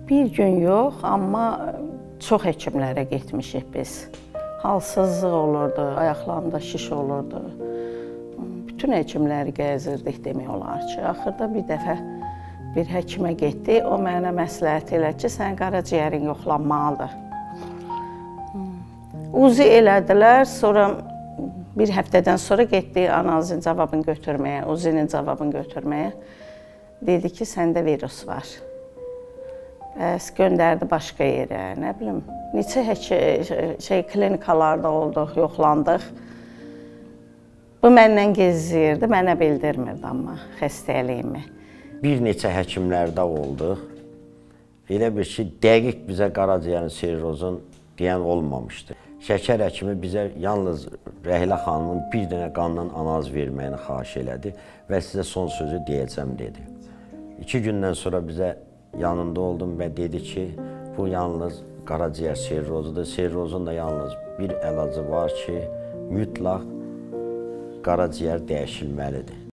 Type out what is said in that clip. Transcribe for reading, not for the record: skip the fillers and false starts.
Bir gün yox, amma çox həkimlərə getmişik biz. Halsızlıq olurdu, ayaqlarımda şiş olurdu. Bütün həkimləri gəzirdik demək olar ki. Axırda bir dəfə bir həkimə getdik, o mənə məsləhət elədi ki, sənin qaraciyərin yoxlanmalıdır. Uzi elədilər, sonra bir həftədən sonra getdik analizin cavabını götürməyə, uzinin cavabını götürməyə. Dedi ki, səndə virus var. Bəs göndərdi başqa yerə, nə bilim, neçə klinikalarda olduq, yoxlandıq. Bu məndən gizləyirdi, mənə bildirmirdi amma xəstəliyimi. Bir neçə həkimlərdə olduq. Elə bir ki, dəqiq bizə qaraciyərin sirrozun deyən olmamışdı. Şəkər həkimi bizə yalnız Rəhlə xanımın bir dənə qandan analiz verməyini xahiş elədi və sizə son sözü deyəcəm dedi. 2 gündən sonra bizə yanında oldum və dedi ki, bu yalnız qaraciyər sirrozudur. Sirrozun da yalnız bir əlacı var ki, mütləq qaraciyər dəyişilməlidir.